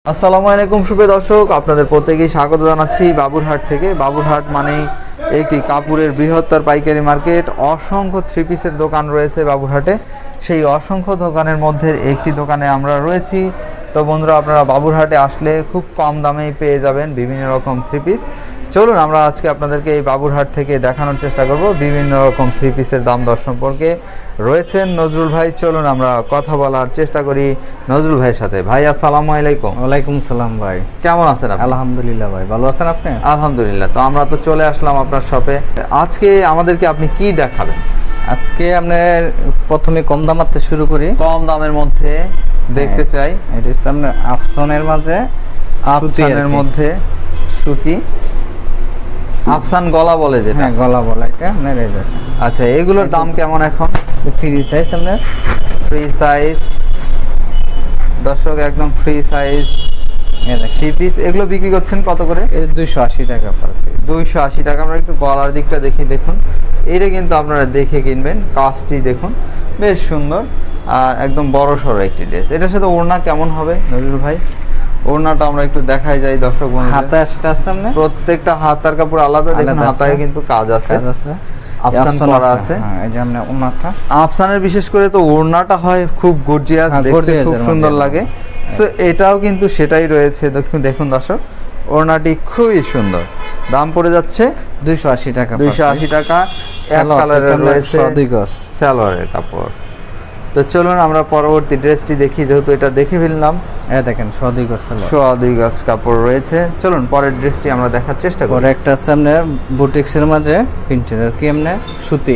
আসসালামু আলাইকুম সুপ্রিয় দর্শক, আপনাদের প্রত্যেকেই স্বাগত জানাচ্ছি বাবুরহাট থেকে। বাবুরহাট মানেই একটি কাপড়ের বৃহত্তর পাইকারি মার্কেট। অসংখ্য থ্রি পিসের দোকান রয়েছে বাবুরহাটে। সেই অসংখ্য দোকানের মধ্যে একটি দোকানে আমরা রয়েছি। তো বন্ধুরা, আপনারা বাবুরহাটে আসলে খুব কম দামেই পেয়ে যাবেন বিভিন্ন রকম থ্রি পিস। চলুন আমরা আজকে আপনাদেরকে এই বাবুরহাট থেকে দেখানোর চেষ্টা করব বিভিন্ন রকম থ্রি পিসের দাম দর সম্পর্কে। রয়েছেন নজরুল ভাই, চলুন আমরা কথা বলার চেষ্টা করি নজরুল ভাইয়ের সাথে। ভাই আসসালামু আলাইকুম। ওয়ালাইকুম সালাম ভাই, কেমন আছেন আপনি? আলহামদুলিল্লাহ ভাই, ভালো আছেন আপনি? আলহামদুলিল্লাহ। তো আমরা তো চলে আসলাম আপনার শপে। আজকে আমাদেরকে আপনি কি দেখাবেন? আজকে আমরা প্রথমে কম দামাতে শুরু করি। কম দামের মধ্যে দেখতে চাই। এটা হচ্ছে আমরা আফসানের মাঝে, আফসানের মধ্যে সুতি, আফসান গলা বলে যেটা। হ্যাঁ, গলা বলা এটা আপনার এই দেখেন। আচ্ছা, এগুলোর দাম কেমন এখন? ফ্রি সাইজ আপনার, ফ্রি সাইজ দর্শক, একদম ফ্রি সাইজ থ্রি পিস। এগুলো বিক্রি করছেন কত করে? 280 টাকা পার পিস। 280 টাকা। আমরা একটু গলার দিকটা দেখি, দেখুন এটা কিন্তু আপনারা দেখে কিনবেন। কাজটি দেখুন, বেশ সুন্দর আর একদম বড় সড়ো একটি ড্রেস। এটার সাথে ওড়না কেমন হবে নজরুল ভাই? ওড়নাটা আমরা একটু দেখাই যাই দর্শক বন্ধুদের। হাতে আসটা আছে আপনার, প্রত্যেকটা হাতার কাপড় আলাদা। দেখুন হাতায় কিন্তু কাজ আছে, আফসান করা আছে। হ্যাঁ, এই যে আমরা ওড়নাটা, আফসানের বিশেষ করে তো ওড়নাটা হয় খুব গর্জিয়াস, দেখতে খুব সুন্দর লাগে। সো এটাও কিন্তু সেটাই রয়েছে। দেখুন দর্শক, ওড়নাটি খুবই সুন্দর। দাম পড়ে যাচ্ছে 280 টাকা। 280 টাকা। এক কালারের রয়েছে, সালোয়ারের কাপড়। তো চলুন আমরা পরবর্তী ড্রেসটি দেখি, যেহেতু এটা দেখে ফেললাম। এই দেখেন, 2 গজ সালোয়ার, 2 গজ কাপড় রয়েছে। চলুন পরের ড্রেসটি আমরা দেখার চেষ্টা করি। একটা আছে আপনার বুটিক্সের মাঝে প্রিন্টের, কি এমনি সুতি,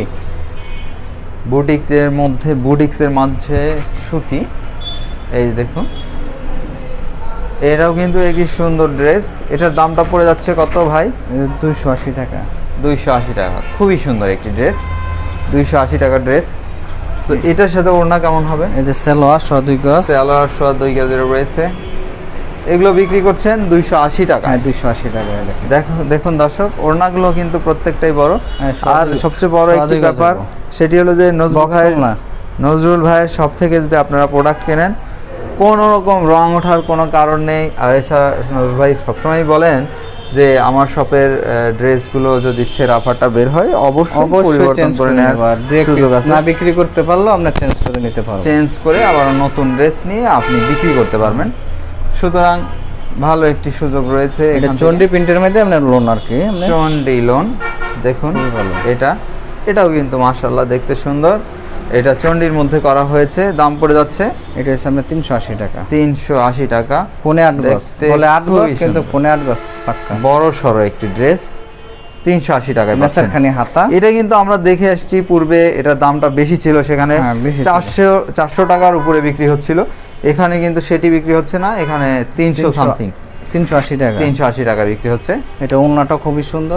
বুটিক্সের মাঝে সুতি। এই দেখুন, এটাও কিন্তু একটি সুন্দর ড্রেস। এটার দামটা পড়ে যাচ্ছে কত ভাই? 280 টাকা। 280 টাকা, খুবই সুন্দর একটি ড্রেস। 280 টাকা ড্রেস। তো এটার সাথে ওড়না কেমন হবে? এটা সালোয়ার 2 গজ, সালোয়ার 2 গজের রয়েছে। এগুলো বিক্রি করছেন 280 টাকা। হ্যাঁ, 280 টাকা। দেখুন দর্শক, ওড়নাগুলো কিন্তু প্রত্যেকটাই বড়। আর সবচেয়ে বড় একটি ব্যাপার সেটি হলো যে নজরুল ভাইয়ের সব থেকে যদি আপনারা প্রোডাক্ট কেনেন, কোনো রকম রং ওঠার কোনো কারণ নেই। আর এছাড়া নজরুল ভাই সবসময় বলেন যে আমার শপের ড্রেসগুলো যদি ছেঁড়া ফাটা বের হয় অবশ্যই পরিবর্তন করে নেওয়ার সুযোগ আছে। না বিক্রি করতে পারলো আমরা চেঞ্জ করে নিতে পারবো, চেঞ্জ করে আবার নতুন ড্রেস নিয়ে আপনি বিক্রি করতে পারবেন। সুতরাং ভালো একটি সুযোগ রয়েছে। এটা চন্ডি প্রিন্টের মধ্যে আপনার লোন, আর কি চন্ডি লোন। দেখুন এটাও কিন্তু মাশাআল্লাহ দেখতে সুন্দর। এটা চন্ডির মধ্যে করা হয়েছে। দাম পড়ে যাচ্ছে, এটা হচ্ছে আমরা 380 টাকা। 380 টাকা। 8.5 গজ, বলে 8 গজ কিন্তু 8.5 গজ পাক্কা, বড় সরো একটি ড্রেস। 380 টাকায় পাচ্ছেন। খানি হাতা। এটা কিন্তু আমরা দেখে আসছি পূর্বে, এটার দামটা বেশি ছিল। সেখানে 400 টাকার উপরে বিক্রি হচ্ছিল। এখানে কিন্তু সেটি বিক্রি হচ্ছে না, এখানে 300 সামথিং, 380 টাকা। 380 টাকা বিক্রি হচ্ছে। এটা ওড়নাটা খুবই সুন্দর।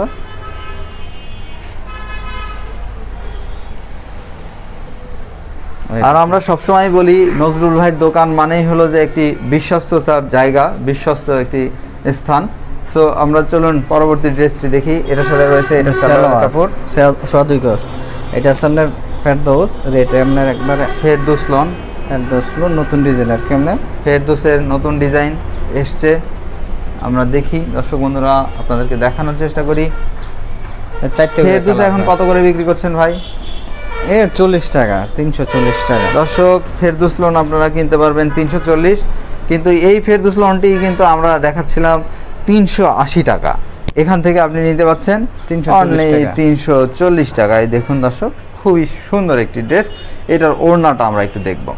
আর আমরা সবসময় বলি নজরুল ভাইয়ের দোকান মানেই হলো যে একটি বিশ্বস্ততার জায়গা, বিশ্বস্ত একটি স্থান। সো আমরা চলুন পরবর্তী ড্রেসটি দেখি। এটার সাথে রয়েছে এটা সালোয়ার কাপড় 2 গজ। এটা সামনে ফেরদৌস, রেট আপনার একবারে ফেরদৌস লোন। নতুন ডিজাইন, আর কেমন ফেরদৌসের নতুন ডিজাইন এসছে। আমরা দেখি দর্শক বন্ধুরা, আপনাদেরকে দেখানোর চেষ্টা করি। ফেরদৌস এখন কত করে বিক্রি করছেন ভাই? 40 টাকা, 340 টাকা। দর্শক, ফেরদৌস লোন আপনারা কিনতে পারবেন 340। কিন্তু এই ফেরদৌস লোনটি কিন্তু আমরা দেখাচ্ছিলাম 380 টাকা। এখান থেকে আপনি নিতে পাচ্ছেন 340 টাকায়। দেখুন দর্শক, খুবই সুন্দর একটি ড্রেস। এটার ওড়নাটা আমরা একটু দেখব।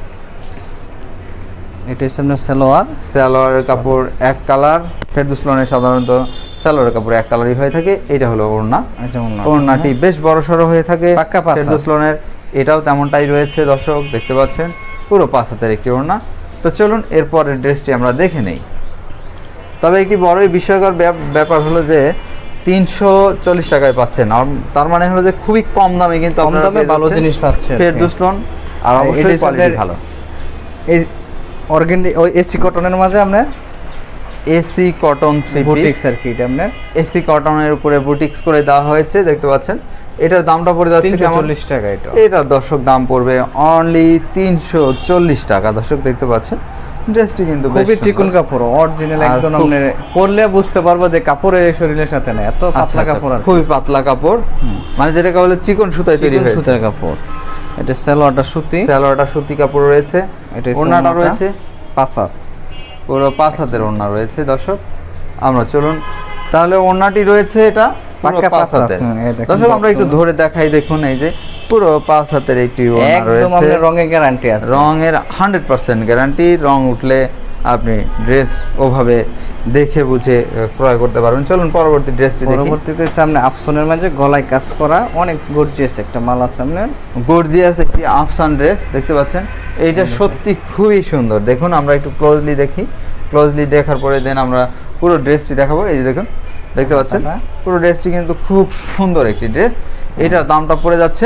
এটা হচ্ছে আপনার সালোয়ারের কাপড় এক কালার। ফেরদৌস লোনে সাধারণত সালোয়ারের কাপড় এক কালারই হয়ে থাকে। এটা হলো ওড়না। ওড়নাটি বেশ বড় সড়ো হয়ে থাকে ফেরদৌস লোনের। এটাও তেমনটাই রয়েছে দর্শক, দেখতে পাচ্ছেন পুরো 5 হাতের একটি ওড়না। তো চলুন এরপরের ড্রেসটি আমরা দেখে নেই। তবে একটি বড়ই বিস্ময়কর ব্যাপার হলো যে 340 টাকায় পাচ্ছেন। তার মানে হলো যে খুবই কম দামে কিন্তু আপনারা ভালো জিনিস পাচ্ছেন ফেরদৌস লোন। আর অবশ্যই কোয়ালিটি ভালো। এই অর্গানিক ওই এসি কটনের মাঝে আপনার AC cotton three piece boutiques, আর কি এটা আপনার এসি কটনের উপরে বুটিক্স করে দেওয়া হয়েছে, দেখতে পাচ্ছেন। এটার দামটা পড়ে যাচ্ছে 340 টাকা। এটার দর্শক দাম পড়বে অনলি 340 টাকা। দর্শক দেখতে পাচ্ছেন ড্রেসটি কিন্তু খুবই চিকন কাপড়, অরিজিনাল একদম। আপনি পরলে বুঝতে পারবো যে কাপড়ের শরীরের সাথে না, এত পাতলা কাপড়, আর খুবই পাতলা কাপড়, মানে যেটাকে বলে চিকন সুতায় তৈরি হয়েছে, সুতার কাপড়। এটা সালোয়ারটা সুতি, সালোয়ারটা সুতি কাপড় রয়েছে। এটা ওড়নাটা রয়েছে 5 হাত, পুরো 5 হাতের ওড়না রয়েছে দর্শক। আমরা চলুন তাহলে ওড়নাটি রয়েছে এটা পাক্কা 5 হাতের। দর্শক আমরা একটু ধরে দেখাই, দেখুন এই যে পুরো 5 হাতের একটি ওড়না রয়েছে। একদম আপনার রঙের গ্যারান্টি আছে, রঙের 100% গ্যারান্টি। রং উঠলে আপনি ড্রেস ওভাবে দেখে বুঝে ক্রয় করতে পারবেন। চলুন পরবর্তী ড্রেসটি দেখি। পরবর্তীতে সামনে আফসানের মাঝে গলায় কাজ করা অনেক গর্জিয়াস একটা মাল আছে, সামনে গর্জিয়াস একটি আফসান ড্রেস দেখতে পাচ্ছেন। এইটা সত্যি খুবই সুন্দর। দেখুন আমরা একটু ক্লোজলি দেখি, ক্লোজলি দেখার পরে দেন আমরা পুরো ড্রেসটি দেখাবো। এই যে দেখুন, দেখতে পাচ্ছেন পুরো ড্রেসটি কিন্তু খুব সুন্দর একটি ড্রেস। এটার দামটা পড়ে যাচ্ছে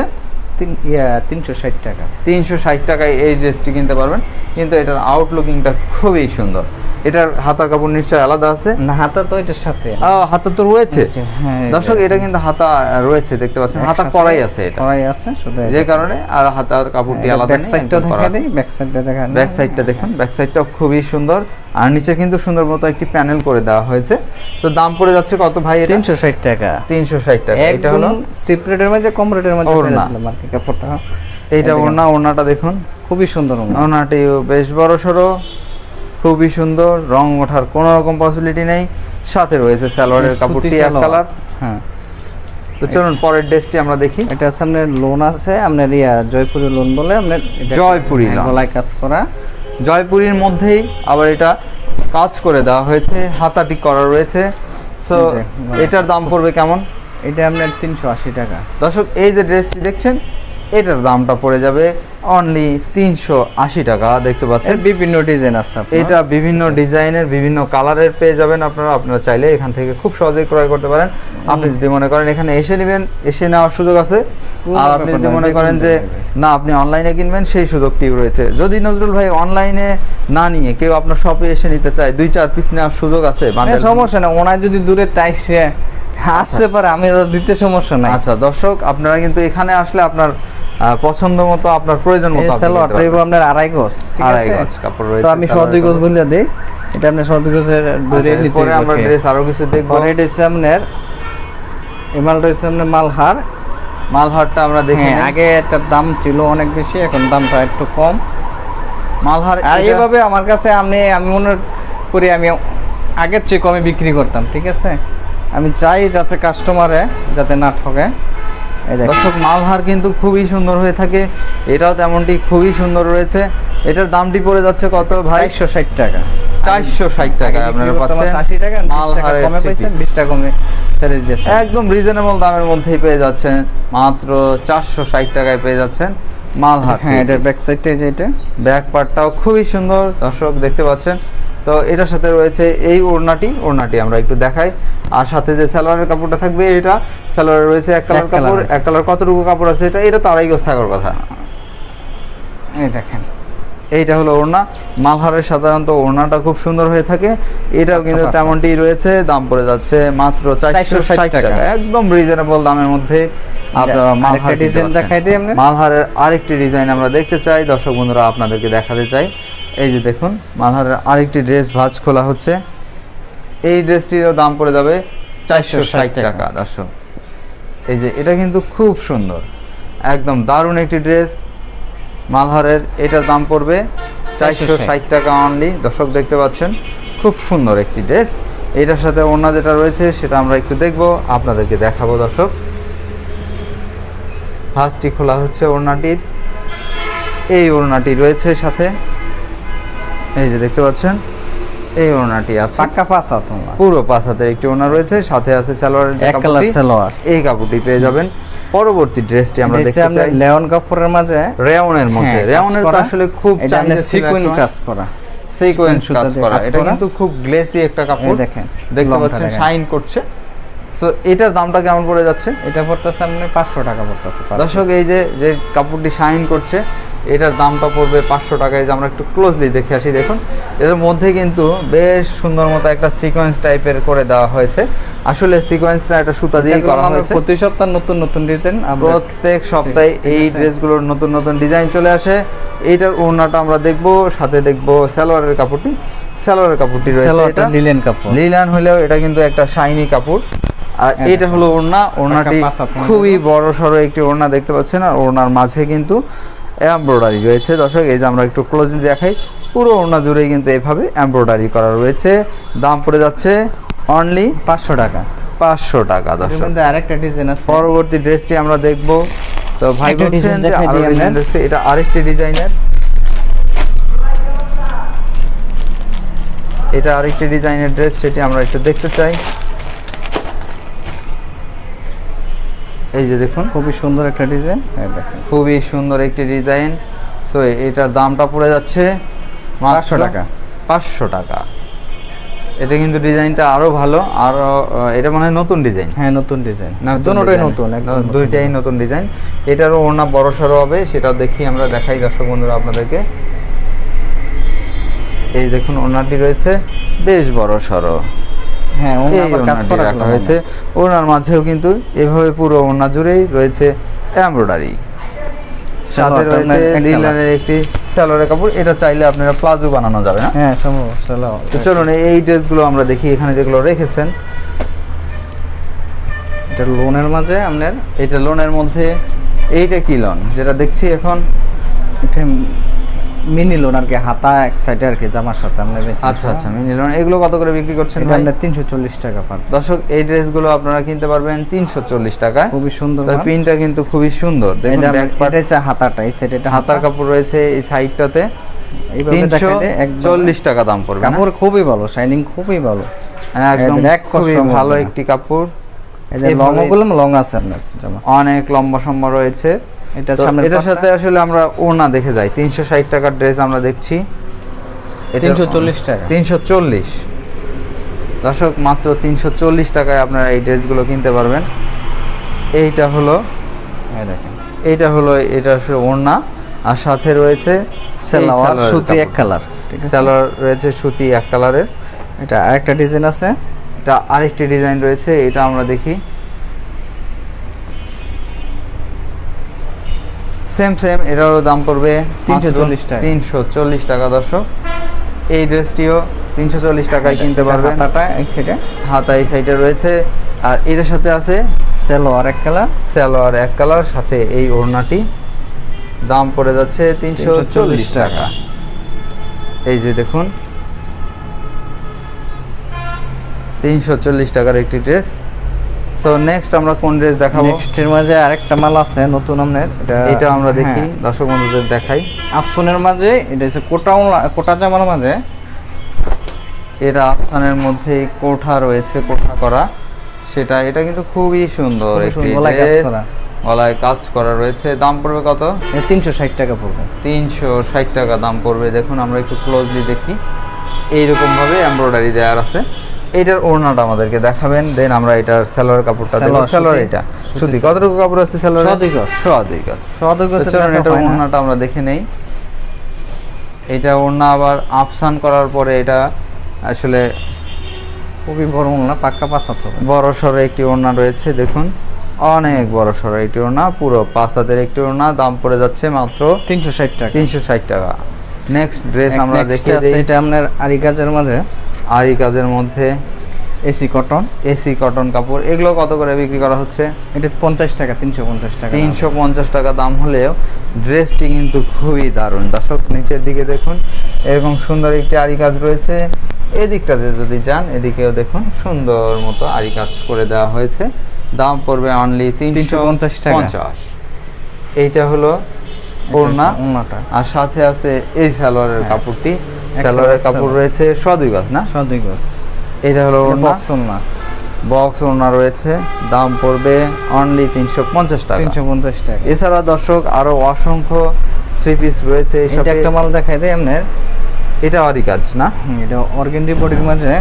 360 টাকা। 360 টাকায় এই ড্রেসটি কিনতে পারবেন। কিন্তু এটার আউটলুকিংটা খুবই সুন্দর। এটার হাতা কাপড় নিশ্চয় আলাদা আছে না? হাতা তো এটার সাথে, হাতা তো রয়েছে দর্শক, এটা কিন্তু হাতা রয়েছে দেখতে পাচ্ছেন, হাতা করাই আছে, এটা করাই আছে শুধু যে কারণে। আর হাতার কাপড়টি আলাদা নেই। ব্যাক সাইডটা দেখা দেই, ব্যাক সাইডটা দেখা, ব্যাক সাইডটা দেখুন, ব্যাক সাইডটাও খুবই সুন্দর। আর নিচে কিন্তু সুন্দর মতো একটি প্যানেল করে দেওয়া হয়েছে। তো দাম পড়ে যাচ্ছে কত ভাই? 360 টাকা। 360 টাকা। এটা হলো সিপ্রেটের মধ্যে, কম রেটের মধ্যে ওড়না, মার্কেট কাপড়টা। এইটা ওড়না, ওড়নাটা দেখুন খুবই সুন্দর ওড়না। ওড়নাটিও বেশ বড় সড়ো, খুবই সুন্দর। রং ওঠার কোনো রকম পসিবিলিটি নেই। সাথে রয়েছে সালোয়ারের কাপড়টি এক কালার। হ্যাঁ, তো চলুন পরের ড্রেসটি আমরা দেখি। এটা সামনে লোন আছে, আপনার জয়পুরি লোন বলে, আপনার জয়পুরি গলায় কাজ করা। জয়পুরির মধ্যেই আবার এটা কাজ করে দেওয়া হয়েছে, হাতাটি করা রয়েছে। সো এটার দাম পড়বে কেমন? এটা আপনার 380 টাকা। দর্শক এই যে ড্রেসটি দেখছেন, এটার দামটা পড়ে যাবে অনলি 380 টাকা। দেখতে পাচ্ছেন বিভিন্ন ডিজাইন আছে, এটা বিভিন্ন ডিজাইনের বিভিন্ন কালারের পেয়ে যাবেন আপনারা চাইলে এখান থেকে খুব সহজেই ক্রয় করতে পারেন। আপনি যদি মনে করেন এখানে এসে নেবেন, এসে নেওয়ার সুযোগ আছে। আর আপনি যদি মনে করেন যে না আপনি অনলাইনে কিনবেন, সেই সুযোগটি রয়েছে। যদি নজরুল ভাই অনলাইনে না নিয়ে কেউ আপনার শপে এসে নিতে চায়, 2-4 পিস নেওয়ার সুযোগ আছে? সমস্যা না, ওনার যদি দূরে তাই সে আসতে পারে, আমি দিতে সমস্যা নাই। আচ্ছা দর্শক, আপনারা কিন্তু এখানে আসলে আপনার পছন্দ মতো, আপনার প্রয়োজন মতো সালোয়ারটা আপনার 2.5 গজ, ঠিক আছে? 2.5 গজ কাপড় রয়েছে। তো আমি 2.5 গজ বলে দেই, এটা আপনি 2.5 গজের ধরে নিতে পরে আমরা ড্রেস আরো কিছু দেখব। পরে এটা আপনার এমালটা আপনার মালহার। মালহারটা আমরা দেখি, আগে এটার দাম ছিল অনেক বেশি, এখন দামটা একটু কম। মালহার আর এইভাবে আমার কাছে আমি মনে করি আমি আগের চেয়ে কমে বিক্রি করতাম, ঠিক আছে? আমি চাই যাতে কাস্টমারে যাতে না ঠকে। দর্শক মালহার কিন্তু খুবই সুন্দর হয়ে থাকে, এটাও তেমনটি খুবই সুন্দর রয়েছে। এটার দামটি পড়ে যাচ্ছে কত ভাই? 460 টাকা। 460 টাকা আপনারা পাচ্ছেন। 80 টাকা মালহার কমে পাইছেন, 20 টাকা কমে ছেড়ে দিয়েছে। একদম রিজনেবল দামের মধ্যেই পেয়ে যাচ্ছেন, মাত্র 460 টাকায় পেয়ে যাচ্ছেন মালহার। হ্যাঁ, এটার ব্যাক সাইডটা যেটা, ব্যাক পার্টটাও খুবই সুন্দর দর্শক দেখতে পাচ্ছেন। তো এটার সাথে রয়েছে এই ওড়নাটি আমরা একটু দেখাই। আর সাথে যে সালোয়ারের কাপড়টা থাকবে, এটা সালোয়ারে রয়েছে এক কালার কাপড়। এক কালার কতটুকু কাপড় আছে? এটা তো 2.5 গজ থাকার কথা। এই দেখেন, এইটা হলো ওড়না। মালহারের সাধারণত ওড়নাটা খুব সুন্দর হয়ে থাকে, এটাও কিন্তু তেমনটি রয়েছে। দাম পড়ে যাচ্ছে মাত্র 460 টাকা, একদম রিজনেবল দামের মধ্যে আপনারা মালহার ডিজাইন দেখাই দিই। মালহারের আরেকটি ডিজাইন আমরা দেখতে চাই দর্শক বন্ধুরা, আপনাদেরকে দেখাতে চাই। এই যে দেখুন, মালহারের আরেকটি ড্রেস ভাঁজ খোলা হচ্ছে। এই ড্রেসটিরও দাম পড়ে যাবে 460 টাকা দর্শক। এই যে এটা কিন্তু খুব সুন্দর, একদম দারুণ একটি ড্রেস মালহারের। এটার দাম পড়বে 460 টাকা অনলি। দর্শক দেখতে পাচ্ছেন খুব সুন্দর একটি ড্রেস। এটার সাথে ওড়না যেটা রয়েছে সেটা আমরা একটু দেখবো, আপনাদেরকে দেখাবো দর্শক। ভাঁজটি খোলা হচ্ছে ওড়নাটির। এই ওড়নাটি রয়েছে সাথে, এই যে দেখতে পাচ্ছেন এই ওড়নাটি আছে পাক্কা 5 হাত ওড়না, পুরো 5 হাতের একটি ওড়না রয়েছে। সাথে আছে সালোয়ারের এক কালার সালোয়ার, এই কাপড়টি পেয়ে যাবেন। পরবর্তী ড্রেসটি আমরা দেখতে চাই লেওন কাপড়ের মাঝে, রেওনের মধ্যে। রেওনের তো আসলে খুব চাহিদা ছিল, সিকোয়েন্স কাজ করা, সিকোয়েন্স কাজ করা। এটা কিন্তু খুব গ্লেসি একটা কাপড়, দেখেন দেখতে পাচ্ছেন শাইন করছে। সো এটার দামটা কেমন পড়ে যাচ্ছে? এটা পড়তেছে আপনার 500 টাকা পড়তেছে। দর্শক এই যে কাপড়টি শাইন করছে, এটার দামটা পড়বে 500 টাকায়। যে আমরা একটু ক্লোজলি দেখে আসি, দেখুন এর মধ্যে কিন্তু বেশ সুন্দর মতো একটা সিকোয়েন্স টাইপের করে দেওয়া হয়েছে। আসলে সিকোয়েন্সটা একটা সুতা দিয়ে করা হয়েছে। প্রতি সপ্তাহে নতুন নতুন ডিজাইন, প্রত্যেক সপ্তাহে এই ড্রেসগুলোর নতুন নতুন ডিজাইন চলে আসে। এইটার ওড়নাটা আমরা দেখব, সাথে দেখব সালোয়ারের কাপড়টি। সালোয়ারের কাপড়টি রয়েছে এটা লিলেন কাপড়, লিলেন হলেও এটা কিন্তু একটা শাইনি কাপড়। আর এটা হলো ওড়না, ওড়নাটি খুবই বড় সড়ো একটি ওড়না দেখতে পাচ্ছেন। আর ওড়নার মাঝে কিন্তু এমব্রয়ডারি রয়েছে। দর্শক এই যে আমরা একটু ক্লোজলি দেখাই, পুরো ওড়না জুড়েই কিন্তু এভাবে এমব্রয়ডারি করা রয়েছে। দাম পড়ে যাচ্ছে অনলি 500 টাকা। 500 টাকা। দর্শক আরেকটা ডিজাইন আছে, পরবর্তী ড্রেসটি আমরা দেখব। তো ভাই বলছেন যে আরো ডিজাইন আছে, এটা আরেকটি ডিজাইনের, এটা আরেকটি ডিজাইনের ড্রেস, সেটি আমরা একটু দেখতে চাই। এই যে দেখুন খুবই সুন্দর একটা ডিজাইন, দেখেন খুবই সুন্দর একটি ডিজাইন। সো এটার দামটা পড়ে যাচ্ছে 500 টাকা। 500 টাকা। এটা কিন্তু ডিজাইনটা আরো ভালো, আর এটা মানে নতুন ডিজাইন। হ্যাঁ নতুন ডিজাইন, দুটোই নতুন, দুইটাই নতুন ডিজাইন। এটারও ওড়না বড় সড়ো হবে, সেটাও দেখি আমরা, দেখাই দর্শক বন্ধুরা আপনাদেরকে। এই দেখুন ওড়নাটি রয়েছে বেশ বড় সড়ো। হ্যাঁ কাজ করা হয়েছে। ওড়নার মাঝেও কিন্তু এভাবে পুরো ওড়না জুড়েই রয়েছে এমব্রয়ডারি। সাথে রয়েছে লিলেনের একটি সালোয়ারের কাপড়। এটা চাইলে আপনারা প্লাজো বানানো যাবে না? হ্যাঁ সম্ভব। তো চলুন এই ড্রেসগুলো আমরা দেখি, এখানে যেগুলো রেখেছেন। এটা লোনের মাঝে আপনার, এটা লোনের মধ্যে। এইটা কি লোন যেটা দেখছি এখন? এটা মিনি লোন আর কি, হাতা এক সাইডে আর কি, জামার সাথে আমরা বেচি। আচ্ছা আচ্ছা, মিনি লোন। এগুলো কত করে বিক্রি করছেন ভাই? এটা 340 টাকা পার। দর্শক এই ড্রেসগুলো আপনারা কিনতে পারবেন 340 টাকায়। খুবই সুন্দর, তার প্রিন্টটা কিন্তু খুবই সুন্দর। দেখুন ব্যাক পার্ট, এটা হাতাটা, এই সাইডে এটা হাতার কাপড় রয়েছে, এই সাইডটাতে 340 টাকা দাম পড়বে। কাপড় খুবই ভালো, শাইনিং খুবই ভালো, একদম খুবই ভালো একটি কাপড়। এই যে লংগুলো লং আছে আপনার জামা, অনেক লম্বা সম্ভব রয়েছে। এটার সাথে আসলে আমরা ওড়না দেখে যাই। 360 টাকার ড্রেস আমরা দেখছি, 340 টাকা। 340। দর্শক মাত্র 340 টাকায় আপনারা এই ড্রেসগুলো কিনতে পারবেন। এইটা হলো, দেখেন এইটা হলো, এটা আসলে ওড়না, আর সাথে রয়েছে সালোয়ার সুতি এক কালার। সালোয়ার রয়েছে সুতি এক কালারের। এটা আরেকটা ডিজাইন আছে, এটা আরেকটি ডিজাইন রয়েছে, এটা আমরা দেখি। সেম সেম, এটারও দাম পড়বে 340 টাকা। 340 টাকা। দর্শক এই ড্রেসটিও 340 টাকায় কিনতে পারবেন। হাতাটা এই সাইডে, হাতা এই সাইডে রয়েছে। আর এটার সাথে আছে সালোয়ার এক কালার, সালোয়ার এক কালার, সাথে এই ওড়নাটি। দাম পড়ে যাচ্ছে 340 টাকা। এই যে দেখুন 340 টাকার একটি ড্রেস। সো নেক্সট আমরা কোন ড্রেস দেখাবো? নেক্সটের মাঝে আরেকটা মাল আছে নতুন আমাদের, এটা আমরা দেখি, দর্শক বন্ধুদের দেখাই। আফসানের মাঝে এটা হচ্ছে কোটা জামার মাঝে, এটা আফসানের মধ্যে কোঠা রয়েছে, কোঠা করা সেটা। এটা কিন্তু খুবই সুন্দর একটি ড্রেস, গলায় কাজ করা রয়েছে। দাম পড়বে কত? 360 টাকা পড়বে। 360 টাকা দাম পড়বে। দেখুন আমরা একটু ক্লোজলি দেখি, এইরকম ভাবে এমব্রয়ডারি দেওয়ার আছে। এটার ওড়নাটা আমাদেরকে দেখাবেন, দেন আমরা এটার সালোয়ার কাপড়টা দেখব। সালোয়ার এটা সুতি, কতটুকু কাপড় আছে সালোয়ারে? 100 গজ। এটা ওড়নাটা আমরা দেখে নেই। এটা ওড়না আবার আফসান করার পরে এটা আসলে খুবই বড় ওড়না, পাক্কা পাঁচাত হবে। বড় সড়ো একটি ওড়না রয়েছে, দেখুন অনেক বড় সড়ো একটি ওড়না, পুরো পাঁচাতের একটি ওড়না। দাম পড়ে যাচ্ছে মাত্র 360 টাকা। 360 টাকা। নেক্সট ড্রেস আমরা দেখি, এটা আপনার আরি কাজের মাঝে, আরি কাজের মধ্যে এসি কটন, এসি কটন কাপড়। এগুলো কত করে বিক্রি করা হচ্ছে? এটা 50 টাকা, 350 টাকা। 350 টাকা দাম হলেও ড্রেসটি কিন্তু খুবই দারুণ। দর্শক নিচের দিকে দেখুন, এরকম সুন্দর একটি আরি কাজ রয়েছে। এদিকটাতে যদি যান, এদিকেও দেখুন সুন্দর মতো আরি কাজ করে দেওয়া হয়েছে। দাম পড়বে অনলি 350 টাকা। এইটা হলো ওড়নাটা, আর সাথে আছে এই সালোয়ারের কাপড়টি। সালোয়ারের কাপড় রয়েছে 102 গজ না? 102 গজ। এটা হলো ওড়না, বক্স ওড়না রয়েছে। দাম পড়বে অনলি 350 টাকা। 350 টাকা। এছাড়া দর্শক আরো অসংখ্য থ্রি পিস রয়েছে। এটা একটা মাল দেখাই দেয় আপনার, এটা আরি কাজ না? এটা অর্গানডি বডির মাঝে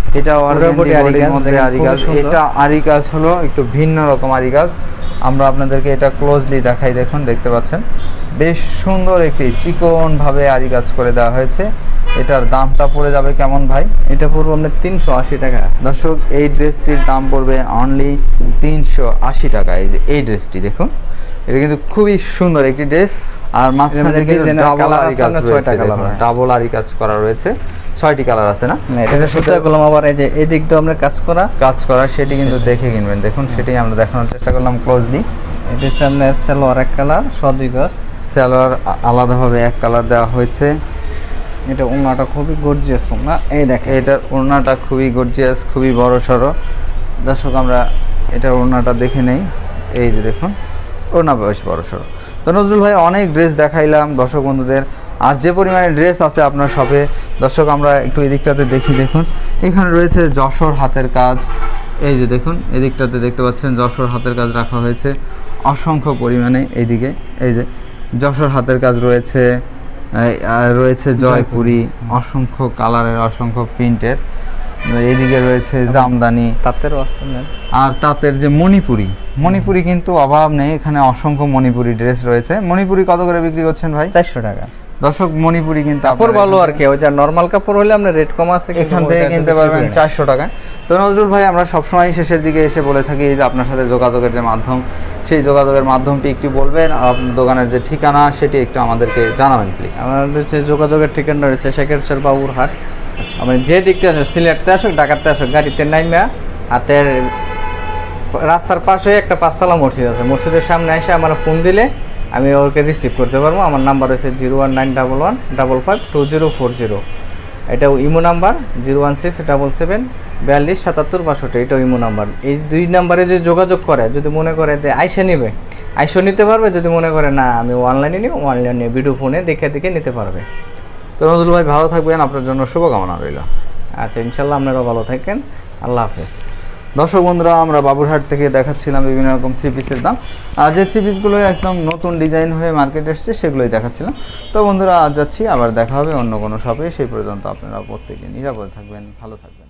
এটা অর্গানডি বডির মধ্যে আরি কাজ। এটা আরি কাজ হলো একটু ভিন্ন রকম আরি কাজ। আমরা আপনাদেরকে এটা ক্লোজলি দেখাই, দেখুন, দেখতে পাচ্ছেন বেশ সুন্দর একটি চিকন ভাবে আরি কাজ করে দেওয়া হয়েছে। এটার দামটা পড়ে যাবে কেমন ভাই? এটা পড়বে আপনার 380 টাকা। দর্শক, এই ড্রেসটির দাম পড়বে অনলি 380 টাকা। এই যে এই ড্রেসটি দেখুন, এটা কিন্তু খুবই সুন্দর একটি ড্রেস। আর মাঝখানে ডাবল আরি কাজ রয়েছে, ডাবল আরি কাজ করা রয়েছে, 6টি কালার আছে না? এটা সুতা কলম আবার এই যে এই দিক দিয়ে আমরা কাজ করা সেটি কিন্তু দেখে কিনবেন। দেখুন, সেটাই আমরা দেখানোর চেষ্টা করলাম ক্লোজলি। এটা সামনে সালোয়ার এক কালার, 2 গজ সালোয়ার আলাদাভাবে এক কালার দেওয়া হয়েছে। এটা ওড়নাটা খুবই গর্জিয়াস ওড়না, এই দেখেন এটার ওড়নাটা খুবই গর্জিয়াস, খুবই বড় সড়ো। দর্শক, আমরা এটা ওড়নাটা দেখে নেই। এই যে দেখুন, ওড়না বেশ বড় সড়ো। তো নজরুল ভাই, অনেক ড্রেস দেখাইলাম দর্শক বন্ধুদের, আর যে পরিমাণে ড্রেস আছে আপনার শপে, দর্শক আমরা একটু এদিকটাতে দেখি। দেখুন, এখানে রয়েছে যশোর হাতের কাজ। এই যে দেখুন, এদিকটাতে দেখতে পাচ্ছেন যশোর হাতের কাজ রাখা হয়েছে অসংখ্য পরিমাণে। এইদিকে এই যে যশোর হাতের কাজ রয়েছে, রয়েছে জয়পুরি, অসংখ্য কালারের, অসংখ্য প্রিন্টের। এইদিকে রয়েছে জামদানি, তাঁতেরও আছে, আর তাঁতের যে মণিপুরি কিন্তু অভাব নেই, এখানে অসংখ্য মণিপুরি ড্রেস রয়েছে। মণিপুরি কত করে বিক্রি করছেন ভাই? 400 টাকা। দর্শক, মণিপুরি কিন্তু কাপড় ভালো আর কি, ওই যে নরমাল কাপড় হলে আমরা রেট কম আছে, এখান থেকে কিনতে পারবেন 400 টাকায়। তো নজরুল ভাই, আমরা সবসময় শেষের দিকে এসে বলে থাকি যে আপনার সাথে যোগাযোগের যে মাধ্যম, সেই যোগাযোগের মাধ্যমটি একটু বলবেন, আর আপনার দোকানের যে ঠিকানা সেটি একটু আমাদেরকে জানাবেন প্লিজ। আমাদের যে যোগাযোগের ঠিকানা রয়েছে শেখেরচর বাবুরহাট। আপনি যে দিকতে আসেন, সিলেটতে আসুক, ঢাকাতে আসুক, গাড়িতে নাইমা হাতের রাস্তার পাশে একটা 5তলা মসজিদ আছে, মসজিদের সামনে এসে আমার ফোন দিলে আমি ওকে রিসিভ করতে পারবো। আমার নাম্বার হচ্ছে 01911552040। এটাও ইমো নাম্বার 01677427762। এটাও ইমো নাম্বার। এই 2 নাম্বারে যে যোগাযোগ করে, যদি মনে করে যে আইসা নিবে, আইসা নিতে পারবে। যদি মনে করে না আমি অনলাইনে নিব, অনলাইনে ভিডিও ফোনে দেখে নিতে পারবে। তো নজরুল ভাই, ভালো থাকবেন, আপনার জন্য শুভকামনা রইল। আচ্ছা, ইনশাল্লাহ আপনারাও ভালো থাকেন। আল্লাহ হাফেজ। দর্শক বন্ধুরা, আমরা বাবুরহাট থেকে দেখাচ্ছিলাম বিভিন্ন রকম 3 পিসের দাম, আর যে 3 পিসগুলো একদম নতুন ডিজাইন হয়ে মার্কেটে এসছে সেগুলোই দেখাচ্ছিলাম। তো বন্ধুরা, আজ যাচ্ছি, আবার দেখা হবে অন্য কোনো শপে। সেই পর্যন্ত আপনারা প্রত্যেকে নিরাপদে থাকবেন, ভালো থাকবেন।